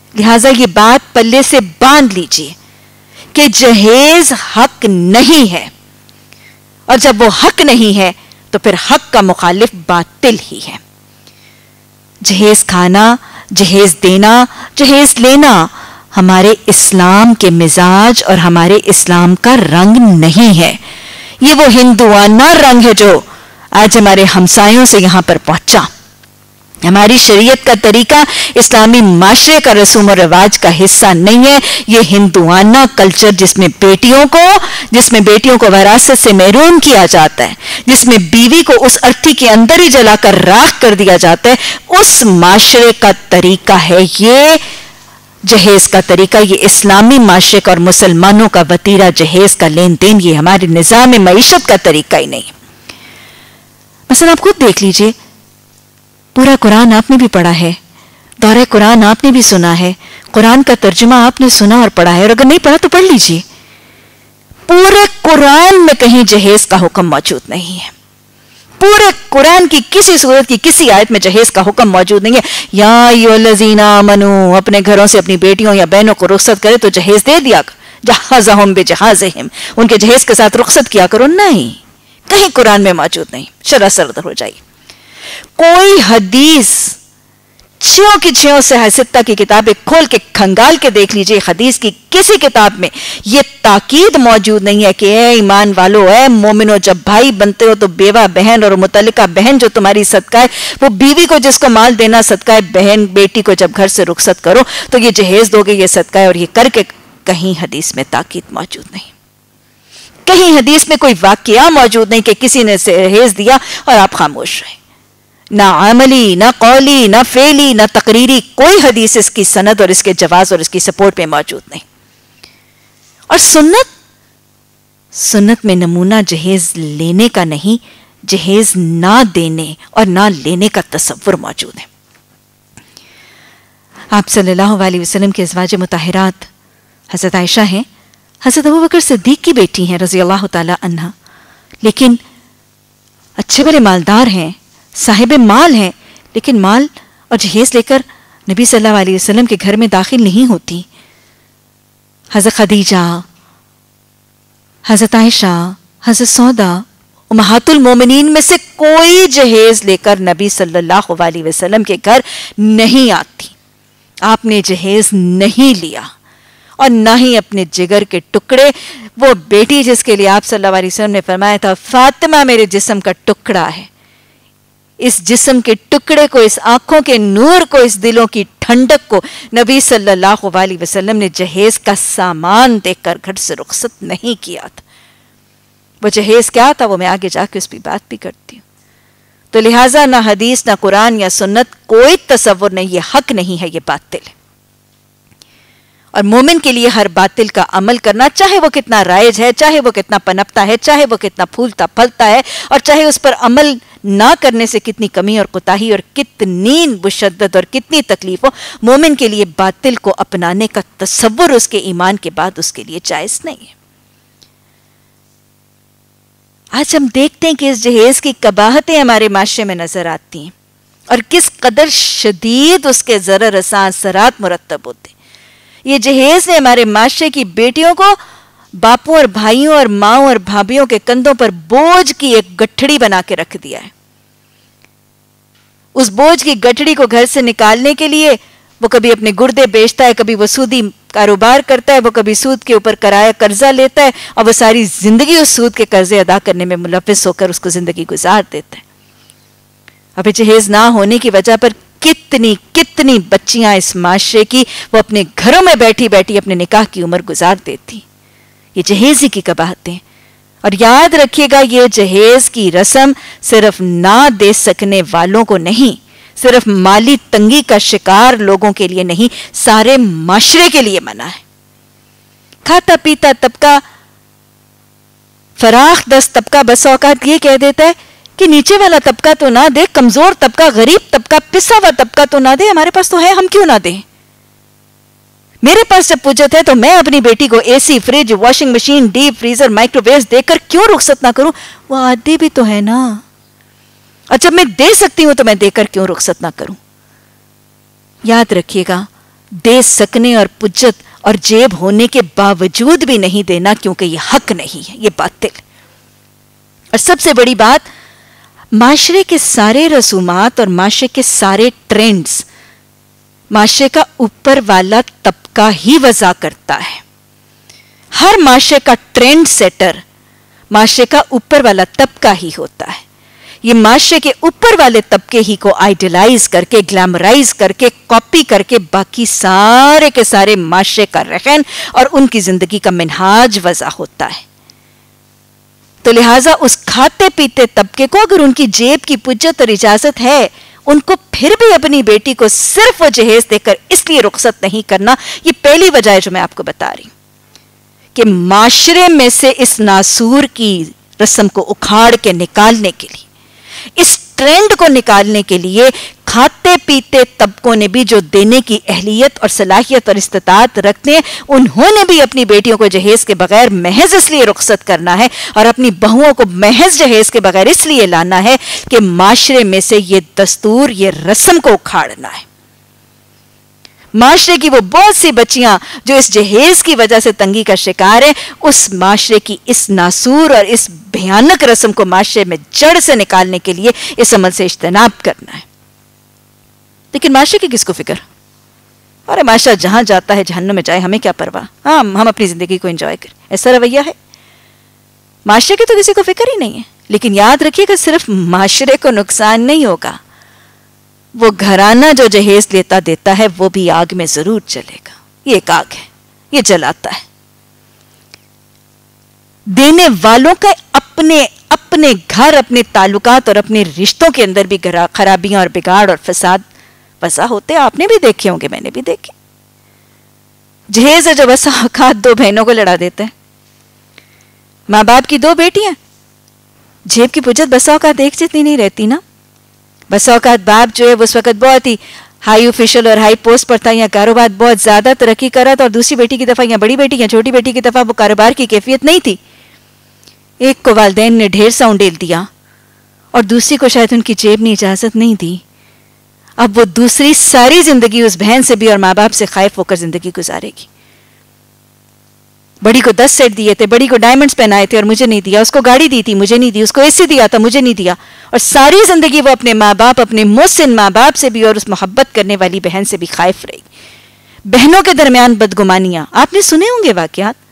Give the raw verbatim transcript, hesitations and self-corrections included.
لہٰذا یہ بات پلے سے باندھ لیجئے کہ جہیز حق نہیں ہے، اور جب وہ حق نہیں ہے تو پھر حق کا مخالف باطل ہی ہے۔ جہیز کھانا، جہیز دینا، جہیز لینا ہمارے اسلام کے مزاج اور ہمارے اسلام کا رنگ نہیں ہے۔ یہ وہ ہندوانہ رنگ ہے جو آج ہمارے ہمسایوں سے یہاں پر پہنچا۔ ہماری شریعت کا طریقہ اسلامی معاشرے کا رسوم و رواج کا حصہ نہیں ہے۔ یہ ہندوانہ کلچر جس میں بیٹیوں کو جس میں بیٹیوں کو وراثت سے محروم کیا جاتا ہے، جس میں بیوی کو اس ارتھی کے اندر ہی جلا کر راکھ کر دیا جاتا ہے، اس معاشرے کا طریقہ ہے یہ جہیز کا طریقہ۔ یہ اسلامی معاشرے کا اور مسلمانوں کا وتیرہ جہیز کا لین دین، یہ ہمارے نظام معیشت کا طریقہ ہی نہیں۔ مثلا آپ خود دیکھ لیجئے، پورا قرآن آپ نے بھی پڑھا ہے، دورہ قرآن آپ نے بھی سنا ہے، قرآن کا ترجمہ آپ نے سنا اور پڑھا ہے، اور اگر نہیں پڑھا تو پڑھ لیجئے۔ پورے قرآن میں کہیں جہیز کا حکم موجود نہیں ہے، پورے قرآن کی کسی صورت کی کسی آیت میں جہیز کا حکم موجود نہیں ہے۔ یا ایھا الذین آمنوا، اپنے گھروں سے اپنی بیٹیوں یا بہنوں کو رخصت کرے تو جہیز دے دیا کرو، جہزہم بجہازہم، ان کے جہیز کے ساتھ رخصت کیا کرو۔ نہیں، کہیں قرآن میں موجود نہیں، شرح سردر ہو جائے۔ کوئی حدیث چھیوں کی چھیوں سے ستہ کی کتابیں کھول کے کھنگال کے دیکھ لیجئے، حدیث کی کسی کتاب میں یہ تاکید موجود نہیں ہے کہ اے ایمان والو، اے مومنو، جب بھائی بنتے ہو تو بیوہ بہن اور متعلقہ بہن جو تمہاری صدقہ ہے، وہ بیوی کو جس کو مال دینا صدقہ ہے، بہن بیٹی کو جب گھر سے رخصت کرو تو یہ جہیز دو گے، یہ صدقہ ہے، اور یہ کر کے کہیں حدیث میں تاکید موجود نہیں، کہیں حدیث میں کوئی واقعہ موجود نہیں کہ کسی نے جہیز دیا اور آپ خاموش رہے۔ نہ عملی، نہ قولی، نہ فعلی، نہ تقریری کوئی حدیث اس کی سند اور اس کے جواز اور اس کی سپورٹ میں موجود نہیں۔ اور سنت سنت میں نمونہ جہیز لینے کا نہیں، جہیز نہ دینے اور نہ لینے کا تصور موجود ہے۔ آپ صلی اللہ علیہ وسلم کے ازواج مطہرات حضرت عائشہ ہیں، حضرت ابو بکر صدیق کی بیٹی ہیں رضی اللہ تعالی عنہ، لیکن اچھے بڑے مالدار ہیں، صاحب مال ہیں، لیکن مال اور جہیز لے کر نبی صلی اللہ علیہ وسلم کے گھر میں داخل نہیں ہوتی۔ حضرت خدیجہ، حضرت عائشہ، حضرت سودا، امہات المومنین میں سے کوئی جہیز لے کر نبی صلی اللہ علیہ وسلم کے گھر نہیں آتی۔ آپ نے جہیز نہیں لیا، اور نہ ہی اپنے جگر کے ٹکڑے، وہ بیٹی جس کے لیے آپ صلی اللہ علیہ وسلم نے فرمایا تھا فاطمہ میرے جسم کا ٹکڑا ہے، اس جسم کے ٹکڑے کو، اس آنکھوں کے نور کو، اس دلوں کی ٹھنڈک کو نبی صلی اللہ علیہ وسلم نے جہیز کا سامان دے کر گھر سے رخصت نہیں کیا تھا۔ وہ جہیز کیا تھا وہ میں آگے جا کے اس پہ بات بھی کرتی ہوں۔ تو لہٰذا نہ حدیث، نہ قرآن یا سنت، کوئی تصور نہیں، یہ حق نہیں ہے، یہ باطل ہے۔ اور مومن کے لیے ہر باطل کا عمل کرنا، چاہے وہ کتنا رائج ہے، چاہے وہ کتنا پنپتا ہے، چاہے وہ کتنا پھولتا پھلتا ہے، اور چاہے اس پر عمل نہ کرنے سے کتنی کمی اور کوتاہی اور کتنی مشدد اور کتنی تکلیف ہو، مومن کے لیے باطل کو اپنانے کا تصور اس کے ایمان کے بعد اس کے لیے جائز نہیں ہے۔ آج ہم دیکھتے ہیں کہ اس جہیز کی قباحتیں ہمارے معاشرے میں نظر آتی ہیں، اور کس قدر شدید اس کے ضرر رساں اثرات مرتب ہوتے ہیں۔ یہ جہیز نے ہمارے معاشرے کی بیٹیوں کو باپوں اور بھائیوں اور ماؤں اور بھابھیوں کے کندھوں پر بوجھ کی ایک گٹھڑی بنا کے رکھ دیا ہے۔ اس بوجھ کی گٹھڑی کو گھر سے نکالنے کے لیے وہ کبھی اپنے گردے بیچتا ہے، کبھی وہ سودی کاروبار کرتا ہے، وہ کبھی سود کے اوپر کرایہ قرضہ لیتا ہے، اور وہ ساری زندگی اس سود کے قرضے ادا کرنے میں ملوث ہو کر اس کو زندگی گزار دیتا ہے۔ اب جہیز نہ ہونے کی وجہ پر کتنی کتنی بچیاں اس معاشرے کی وہ اپنے گھروں میں بیٹھی بیٹھی اپنے نکاح کی عمر گزار دیتی۔ یہ جہیز ہی کی قباحتیں۔ اور یاد رکھیے گا، یہ جہیز کی رسم صرف نہ دے سکنے والوں کو نہیں، صرف مالی تنگی کا شکار لوگوں کے لیے نہیں، سارے معاشرے کے لیے منع ہے۔ کھاتا پیتا طبقہ، فراخ دست طبقہ بس اوقات یہ کہہ دیتا ہے کہ نیچے والا طبقہ تو نہ دے، کمزور طبقہ، غریب طبقہ، پسا ہوا طبقہ تو نہ دے، ہمارے پاس تو ہے، ہم کیوں نہ دیں؟ میرے پاس جب پوجت ہے تو میں اپنی بیٹی کو A C, fridge, washing machine, deep freezer, microwaves دے کر کیوں رخصت نہ کروں؟ وہ عادی بھی تو ہے نا، اور جب میں دے سکتی ہوں تو میں دے کر کیوں رخصت نہ کروں؟ یاد رکھیے گا، دے سکنے اور پجت اور جیب ہونے کے باوجود بھی نہیں دینا، کیونکہ یہ حق نہیں ہے، یہ باطل۔ اور سب سے بڑی بات، معاشرے کے سارے رسومات اور معاشرے کے سارے ٹرینڈز معاشرے کا اوپر والا طبقہ ہی وضع کرتا ہے۔ ہر معاشرے کا ٹرینڈ سیٹر معاشرے کا اوپر والا طبقہ ہی ہوتا ہے۔ یہ معاشرے کے اوپر والے طبقے ہی کو آئیڈیلائز کر کے، گلیمرائز کر کے، کاپی کر کے باقی سارے کے سارے معاشرے کا رہن اور ان کی زندگی کا منہاج وضع ہوتا ہے۔ تو لہٰذا اس کھاتے پیتے طبقے کو اگر ان کی جیب کی پجت اور اجازت ہے، ان کو پھر بھی اپنی بیٹی کو صرف وہ جہیز دے کر اس لیے رخصت نہیں کرنا۔ یہ پہلی وجہ ہے جو میں آپ کو بتا رہی ہوں کہ معاشرے میں سے اس ناسور کی رسم کو اکھاڑ کے نکالنے کے لیے، اس ٹرینڈ کو نکالنے کے لیے کھاتے پیتے طبقوں نے بھی جو دینے کی اہلیت اور صلاحیت اور استطاعت رکھتے ہیں، انہوں نے بھی اپنی بیٹیوں کو جہیز کے بغیر محض اس لیے رخصت کرنا ہے اور اپنی بہوؤں کو محض جہیز کے بغیر اس لیے لانا ہے کہ معاشرے میں سے یہ دستور، یہ رسم کو اکھاڑنا ہے۔ معاشرے کی وہ بہت سی بچیاں جو اس جہیز کی وجہ سے تنگی کا شکار ہیں، اس معاشرے کی اس ناسور اور اس بھیانک رسم کو معاشرے میں جڑ سے نکالنے کے لیے اس عمل سے اجتناب کرنا ہے۔ لیکن معاشرے کی کس کو فکر؟ اور معاشرہ جہاں جاتا ہے جہنم میں جائے، ہمیں کیا پرواہ، ہاں ہم اپنی زندگی کو انجوائے کریں، ایسا رویہ ہے۔ معاشرے کی تو کسی کو فکر ہی نہیں ہے۔ لیکن یاد رکھیے کہ صرف معاشرے کو نقصان نہیں ہوگا، وہ گھرانہ جو جہیز لیتا دیتا ہے وہ بھی آگ میں ضرور جلے گا۔ یہ ایک آگ ہے، یہ جلاتا ہے۔ دینے والوں کا اپنے اپنے گھر، اپنے تعلقات اور اپنے رشتوں کے اندر بھی خرابیاں اور بگاڑ اور فساد وضع ہوتے، آپ نے بھی دیکھے ہوں گے، میں نے بھی دیکھے۔ جہیز ہے جو بسا اوقات دو بہنوں کو لڑا دیتے ہیں، ماں باپ کی دو بیٹیاں، جیب کی پجت بسا اوقات ایک جتنی نہیں رہتی نا۔ بسا اوقات باپ جو ہے اس وقت بہت ہی ہائی آفیشل اور ہائی پوسٹ پر تھا، یا کاروبار بہت زیادہ ترقی کر رہا تھا، اور دوسری بیٹی کی طرف یا بڑی بیٹی یا چھوٹی بیٹی کی طرف وہ کاروبار کی کیفیت نہیں تھی۔ ایک کو والدین نے ڈھیر سا انڈیل دیا اور دوسری کو شاید ان کی جیب نے اجازت نہیں دی۔ اب وہ دوسری ساری زندگی اس بہن سے بھی اور ماں باپ سے خائف ہو کر زندگی گزارے گی۔ بڑی کو دس سیٹ دیے تھے، بڑی کو ڈائمنڈز پہنائے تھے اور مجھے نہیں دیا، اس کو گاڑی دی تھی مجھے نہیں دی، اس کو اے سی دیا تھا مجھے نہیں دیا، اور ساری زندگی وہ اپنے ماں باپ، اپنے محسن ماں باپ سے بھی اور اس محبت کرنے والی بہن سے بھی خائف رہی۔ بہنوں کے درمیان بدگمانیاں آپ نے سنے ہوں گے واقعات،